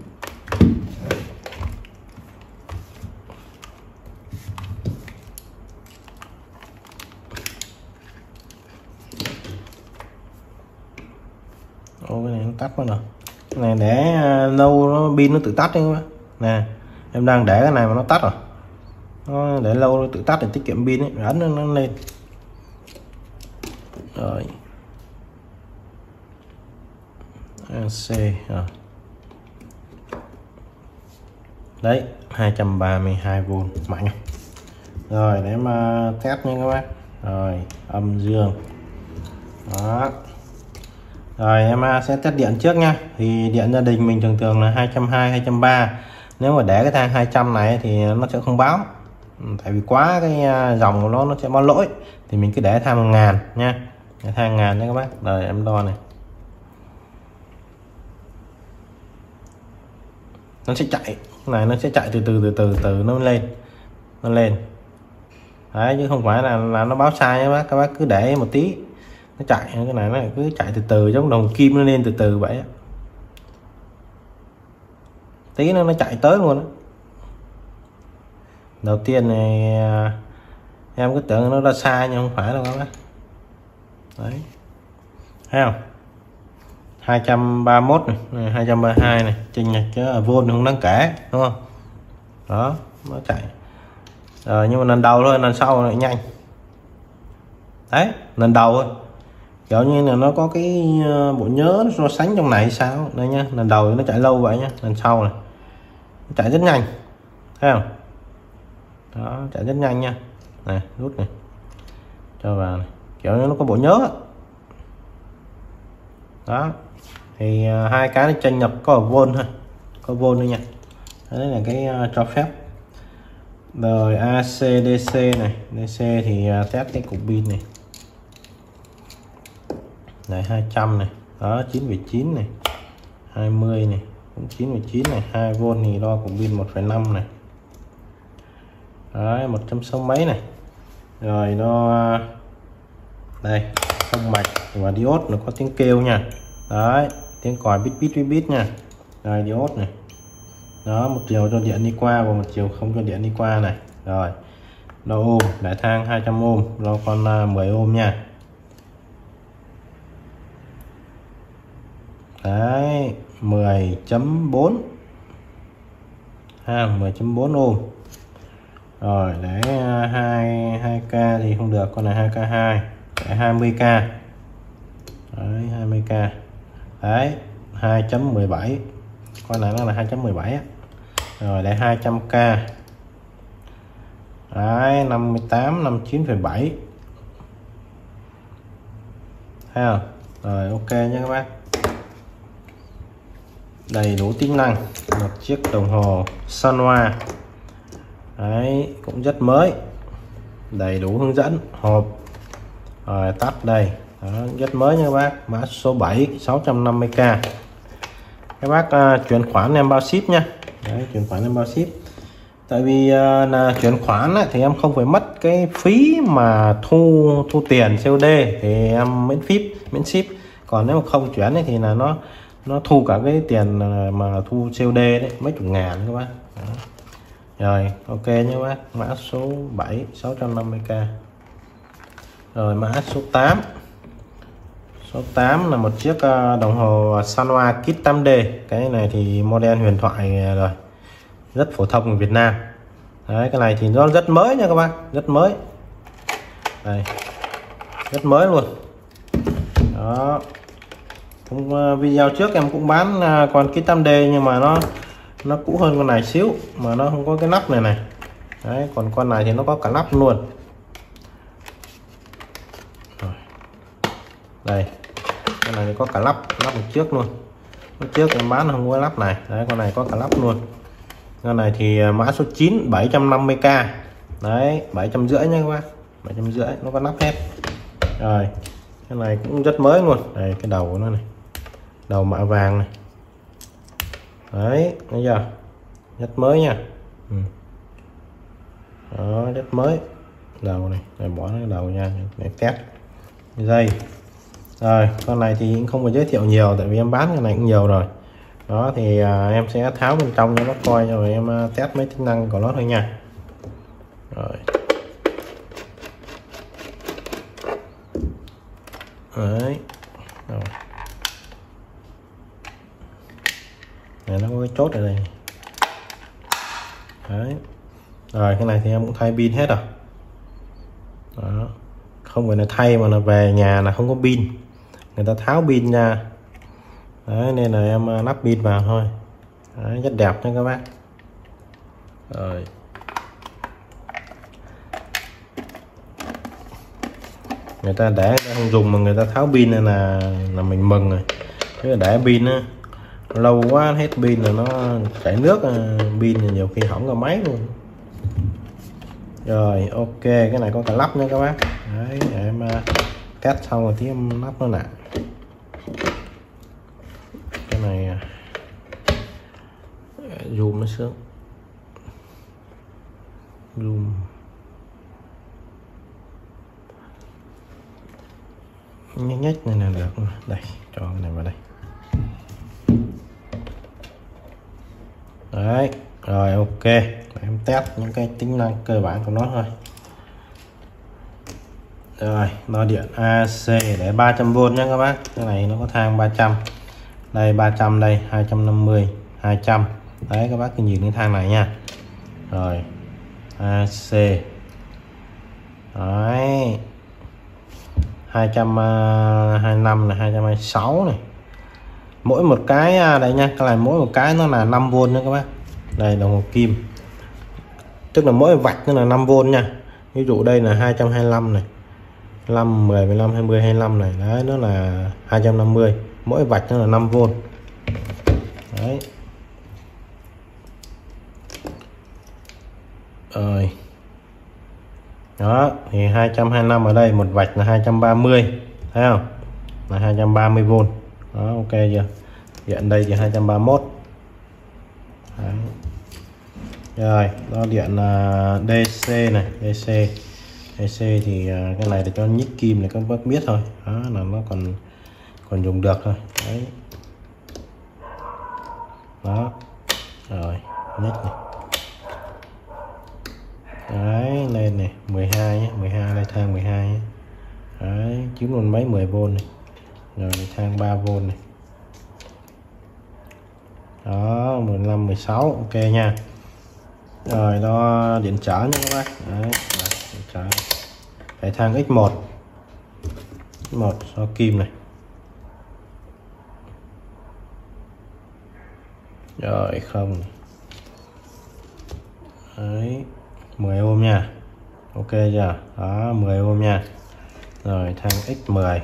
Ô, cái này nó tắt mất rồi. Cái này để lâu nó pin nó tự tắt đấy các bác. Nè, em đang để cái này mà nó tắt rồi. Nó để lâu nó tự tắt để tiết kiệm pin ấy, ấn nó, nó lên. Rồi. C rồi. Đấy, hai trăm ba mươi hai vôn mạnh. Rồi để mà test nha các bác. Rồi, âm dương. Đó. Rồi em sẽ test điện trước nha. Thì điện gia đình mình thường thường là hai trăm hai mươi, hai trăm ba mươi. Nếu mà để cái thang hai trăm này thì nó sẽ không báo, tại vì quá cái dòng của nó nó sẽ báo lỗi. Thì mình cứ để thang một ngàn nha, để thang ngàn nha các bác. Rồi em đo này, nó sẽ chạy, cái này nó sẽ chạy từ từ từ từ từ nó lên, nó lên đấy, chứ không phải là là nó báo sai các bác. Các bác cứ để một tí nó chạy, cái này nó cứ chạy từ từ giống đồng kim nó lên từ từ vậy á. Tí nữa nó chạy tới luôn đó. Đầu tiên này em cứ tưởng nó ra sai nhưng không phải đâu các bác. Đấy, thấy không, hai trăm ba mươi mốt này, hai trăm ba mươi hai này, chênh lệch chứ vôn không đáng kể đúng không. Đó nó chạy rồi, nhưng mà lần đầu thôi, lần sau lại nhanh. Đấy, lần đầu thôi, kiểu như là nó có cái bộ nhớ so sánh trong này sao đây nhá. Lần đầu nó chạy lâu vậy nhá, lần sau này nó chạy rất nhanh, thấy không. Đó, chạy rất nhanh nha. Này rút này cho vào này, kiểu như nó có bộ nhớ. Đó thì uh, hai cái nó chênh nhập có vôn thôi, có vôn thôi nha. Đấy là cái uh, cho phép. Rồi a xê đê xê này, đê xê thì uh, test cái cục pin này. Này hai trăm này, đó chín phẩy chín này, hai mươi này, cũng chín phẩy chín này, hai vôn thì đo cục pin một phẩy năm này. Đấy, một trăm sáu mấy này. Rồi đo đây thông mạch và diode nó có tiếng kêu nha. Đấy, tiếng còi bít bít bít bít nha. Rồi diode này. Đó, một chiều cho điện đi qua và một chiều không cho điện đi qua này. Rồi đo ôm, đại thang hai trăm ôm, đo con mười ôm nha. Đấy, mười chấm bốn ha, mười chấm bốn ôm. Rồi để hai hai k thì không được, con này hai k hai, để hai mươi k. Đấy, hai mươi k. Đấy, hai chấm mười bảy, con này nó là hai chấm mười bảy á. Rồi để hai trăm k. Đấy, năm mươi tám, năm mươi chín phẩy bảy. Thấy không? Rồi ok nha các bác. Đầy đủ tính năng, một chiếc đồng hồ Sanwa. Đấy, cũng rất mới, đầy đủ hướng dẫn hộp. Rồi tắt đây. Đó, rất mới nha các bác, mã số bảy, sáu trăm năm mươi k. Các bác uh, chuyển khoản em bao ship nha. Đấy, chuyển khoản em bao ship. Tại vì uh, là chuyển khoản á, thì em không phải mất cái phí mà thu thu tiền xê ô đê thì em miễn phí miễn ship. Còn nếu mà không chuyển ấy, thì là nó nó thu cả cái tiền mà thu xê ô đê đấy, mấy chục ngàn các bác. Đó. Rồi ok nhé các bác, mã số bảy, sáu trăm năm mươi k. Rồi mã số tám. Số tám là một chiếc đồng hồ Sanwa Kit tám D. Cái này thì model huyền thoại rồi, rất phổ thông ở Việt Nam. Đấy, cái này thì nó rất mới nha các bác, rất mới. Đây, rất mới luôn. Đó. Cũng video trước em cũng bán con Kit tám D nhưng mà nó nó cũ hơn con này xíu, mà nó không có cái nắp này này. Đấy, còn con này thì nó có cả nắp luôn. Đây, con này có cả lắp lắp một trước luôn. Lúc trước em bán không có lắp này. Đấy, con này có cả lắp luôn. Con này thì mã số chín, bảy trăm năm mươi k. Đấy, bảy trăm rưỡi nha các bác, bảy trăm rưỡi, nó có nắp hết. Rồi cái này cũng rất mới luôn. Đây, cái đầu của nó này, đầu mạ vàng này. Đấy, thấy chưa, rất mới nha. Ừ. Đó, rất mới. Đầu này, này bỏ cái đầu nha, để test dây. Rồi con này thì cũng không phải giới thiệu nhiều, tại vì em bán cái này cũng nhiều rồi. Đó thì à, em sẽ tháo bên trong cho nó coi, rồi em à, test mấy tính năng của nó thôi nha. Rồi. Đấy. Rồi. Này nó có cái chốt ở đây. Đấy. Rồi cái này thì em cũng thay pin hết rồi. Đó. Không phải là thay mà là về nhà là không có pin, người ta tháo pin ra. Đấy, nên là em lắp pin vào thôi. Đấy, rất đẹp nha các bác. Rồi người ta để không dùng mà người ta tháo pin nên là là mình mừng rồi. Chứ để pin á lâu quá hết pin là nó chảy nước, pin là nhiều khi hỏng cả máy luôn. Rồi ok, cái này có cả lắp nha các bác. Đấy, để em uh, test xong rồi tí em lắp nó nè. Cái này uh, zoom nó sướng, zoom nhách nhách này là được. Đây cho cái này vào đây. Đấy rồi, ok. Em test những cái tính năng cơ bản của nó thôi. Rồi đo điện a xê để ba trăm vôn nhé các bác. Cái này nó có thang ba trăm, đây ba trăm, đây hai trăm năm mươi, hai trăm. Đấy các bác cứ nhìn cái thang này nha. Rồi a xê đấy hai trăm hai mươi lăm này, hai trăm hai mươi sáu này, mỗi một cái đây nha, cái này mỗi một cái nó là năm vôn nữa các bác. Đây đồng hồ kim, tức là mỗi vạch nó là năm vôn nha. Ví dụ đây là hai trăm hai mươi lăm này, năm, mười, mười lăm, hai mươi, hai mươi lăm này, đấy nó là hai trăm năm mươi, mỗi vạch nó là năm vôn. Đấy rồi, đó thì hai trăm hai mươi lăm ở đây, một vạch là hai trăm ba mươi, thấy không, là hai trăm ba mươi vôn. Đó, ok chưa. Điện đây thì hai trăm ba mươi mốt. Đấy. Rồi đo điện là đê xê này, đê xê đê xê thì cái này để cho nhích kim này các bác biết thôi. Đó là nó còn còn dùng được thôi. Đấy. Đó rồi, nhích này. Đấy lên này mười hai nhé, mười hai đây, thang mười hai nhé. Đấy chiếu luôn mấy mười vôn này. Rồi thang ba vôn này. Đó mười lăm, mười sáu, ok nha. Rồi đo điện trở nha các bác. Đấy, điện trở. Cái thang ích một, một so kim này. Rồi không. Đấy mười ohm nha. Ok chưa? Đó mười ohm nha. Rồi thang ích mười.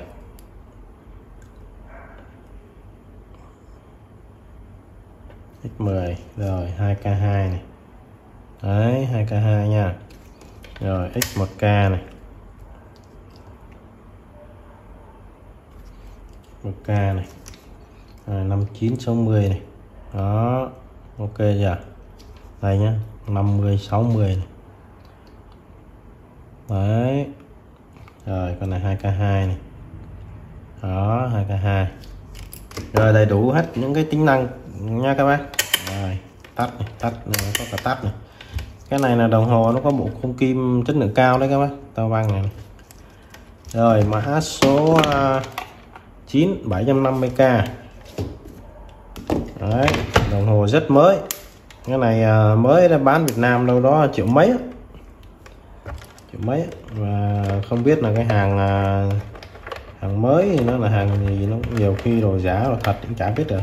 ích mười rồi hai k hai này. Đấy hai k hai nha. Rồi x một k này. một k này. Rồi năm chín sáu mươi này. Đó, ok chưa? Đây nhá, năm mươi sáu mươi này. Đấy. Rồi con này hai k hai này. Đó, hai k hai. Rồi đầy đủ hết những cái tính năng nha các bác. Rồi, tắt này, tắt này, có cả tắt này. Cái này là đồng hồ nó có bộ khung kim chất lượng cao đấy các bác, tao băng này, này. Rồi mã số uh, chín bảy trăm năm mươi k. Đấy, đồng hồ rất mới. Cái này uh, mới đã bán Việt Nam đâu đó triệu mấy, triệu mấy. Và không biết là cái hàng uh, hàng mới thì nó là hàng gì, nó nhiều khi đồ giả đồ thật cũng chả biết được.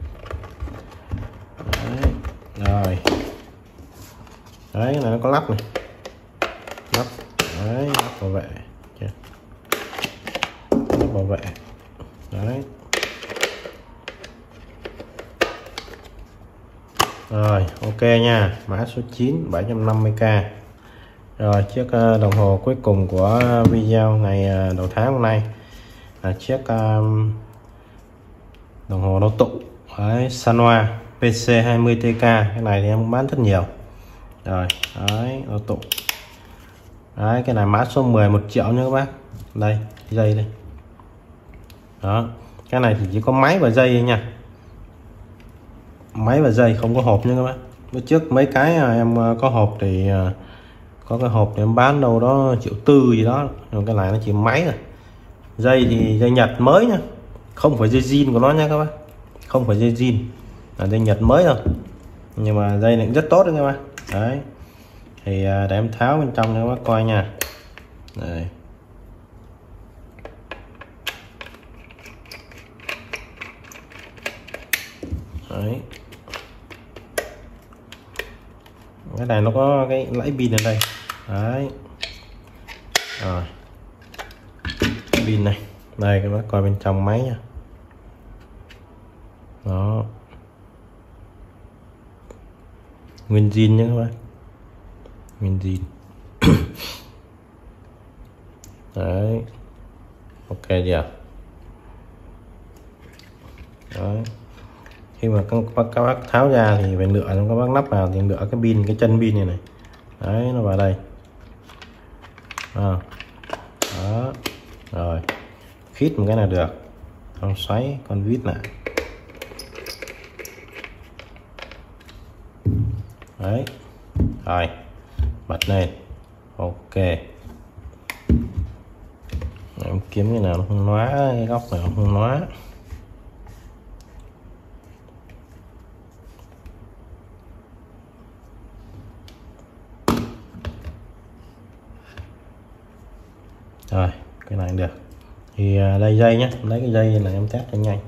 Đấy. Rồi đấy, cái này nó có lắp này, lắp đấy, lắp bảo vệ, lắp bảo vệ đấy. Rồi ok nha, mã số chín bảy trăm năm mươi k. Rồi chiếc đồng hồ cuối cùng của video ngày đầu tháng hôm nay là chiếc um, đồng hồ đo tụ đấy, Sanwa pê xê hai mươi T K. Cái này thì em bán rất nhiều. Rồi đấy, đo tụ đấy, cái này mã số mười, một triệu nha các bác. Đây dây đây. Đó, cái này thì chỉ có máy và dây nha, máy và dây không có hộp nha các bác. Bữa trước mấy cái em có hộp thì có cái hộp thì em bán đâu đó triệu tư gì đó, rồi cái này nó chỉ máy rồi. Dây thì dây Nhật mới nha, không phải dây zin của nó nha các bác, không phải dây zin, là dây Nhật mới thôi, nhưng mà dây này rất tốt đấy các bác. Đấy thì để em tháo bên trong cho các bác coi nha. Đây. Đấy. Cái này nó có cái lẫy pin ở đây. Đấy. Rồi. Pin này. Đây các bác coi bên trong máy nha. Đó. Nguyên zin nhé các bác. Nguyên zin. Đấy. Ok chưa? Đấy. Khi mà các bác, các bác tháo ra thì phải lựa, các bác lắp vào thì lựa cái pin, cái chân pin này này. Đấy, nó vào đây. À. Đó. Rồi. khít một cái là được, không xoáy con vít lại. Đấy rồi, bật lên. Ok, em kiếm cái nào nó không nóa, cái góc nào không nóa. Rồi cái này được. Thì đây dây nhé, lấy cái dây là em test cho nhanh.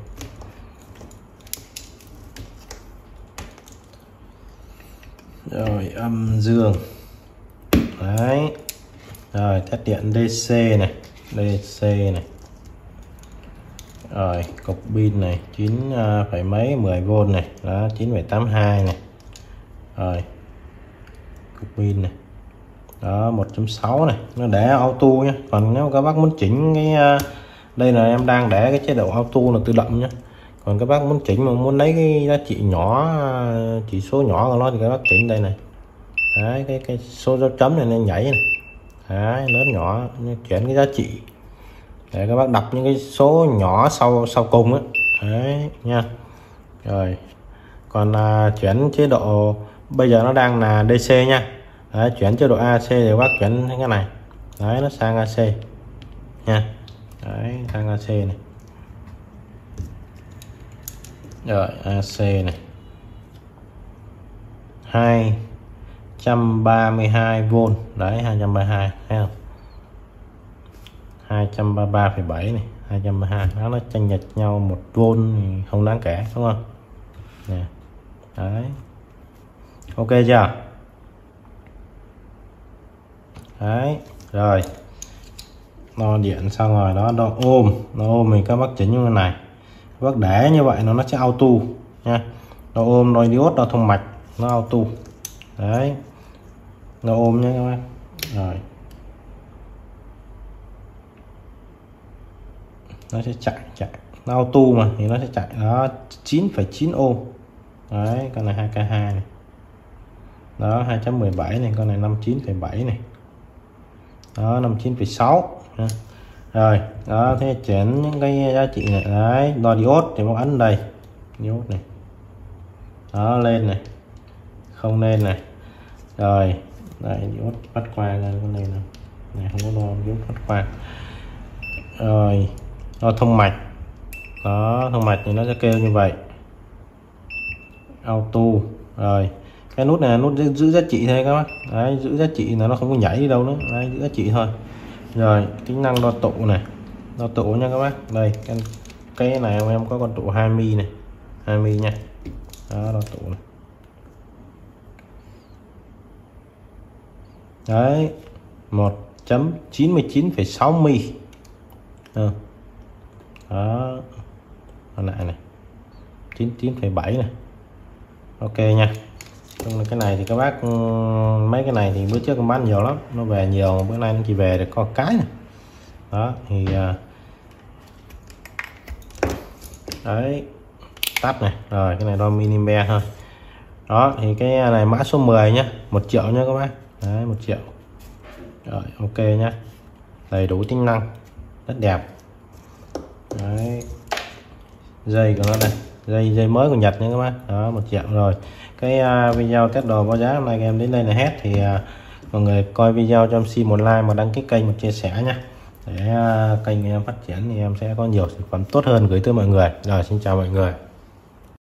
Rồi âm dương. Đấy. Rồi test điện đê xê này, đê xê này. Rồi cục pin này chín phẩy mấy mười vôn này, đó chín phẩy tám hai này. Rồi cục pin này. Đó một chấm sáu này, nó để auto nhé. Còn nếu các bác muốn chỉnh cái đây là em đang để cái chế độ auto là tự động nhé. Còn các bác muốn chỉnh mà muốn lấy cái giá trị nhỏ, chỉ số nhỏ của nó thì các bác chỉnh đây này. Đấy, cái cái số dấu chấm này nó nhảy này. Đấy, lớn nhỏ chuyển cái giá trị để các bác đọc những cái số nhỏ sau sau cùng ấy. Đấy nha. Rồi còn à, chuyển chế độ bây giờ nó đang là đê xê nha. Đấy, chuyển chế độ a xê thì bác chuyển cái này. Đấy, nó sang a xê nha. Đấy, sang a xê này. Rồi a xê này hai trăm ba mươi hai vôn. Đấy hai trăm ba mươi hai thấy không, hai trăm ba mươi ba phẩy bảy này, hai trăm ba mươi hai đó, nó chênh lệch nhau một vôn thì không đáng kể đúng không nè. Đấy ok chưa. Đấy rồi đo điện xong rồi đó, đo ôm nó ôm mình các bác chỉnh như thế này, các bác để như vậy nó nó sẽ auto nha. Đo ôm, đo diode, đo thông mạch nó auto. Đấy nó ôm nhé các bác. Rồi nó sẽ chạy chạy nó auto mà thì nó sẽ chạy đó chín phẩy chín ôm. Đấy con này hai k hai này, đó hai chấm mười bảy này, con này năm mươi chín phẩy bảy này, đó năm mươi chín phẩy sáu. Rồi đó, thế chuyển những cái giá trị này. Đấy đo diode thì bác ấn đây diode này, đó lên này, không lên này. Rồi đây diode phát quang lên con này này, này không có đo diode phát quang. Rồi đo thông mạch, đó thông mạch thì nó sẽ kêu như vậy auto. Rồi cái nút này là nút giữ, giữ giá trị thôi các bác. Đấy giữ giá trị là nó không có nhảy đi đâu nữa. Đấy giữ giá trị thôi. Rồi tính năng đo tụ này, đo tụ nha các bác. Đây cái, cái này em có con tụ hai mi này, hai mi nha. Đó đo tụ này. Đấy một chấm chín mươi chín phẩy sáu mi. Ừ. Đó còn lại này chín mươi chín phẩy bảy này. Ok nha. Cái này thì các bác mấy cái này thì bữa trước em bán nhiều lắm, nó về nhiều, bữa nay nó chỉ về được có cái này. Đó thì đấy tắt này. Rồi cái này đo mini thôi. Đó thì cái này mã số mười nhá, một triệu nha các bác. Đấy một triệu. Rồi ok nhá, đầy đủ tính năng rất đẹp. Đấy dây của nó đây, dây dây mới của Nhật nha các bác. Đó một triệu. Rồi cái uh, video test đồ báo giá hôm nay em đến đây là hết. Thì uh, mọi người coi video cho em xin một like, một đăng ký kênh, một chia sẻ nhé, để uh, kênh em phát triển thì em sẽ có nhiều sản phẩm tốt hơn gửi tới mọi người. Rồi xin chào mọi người.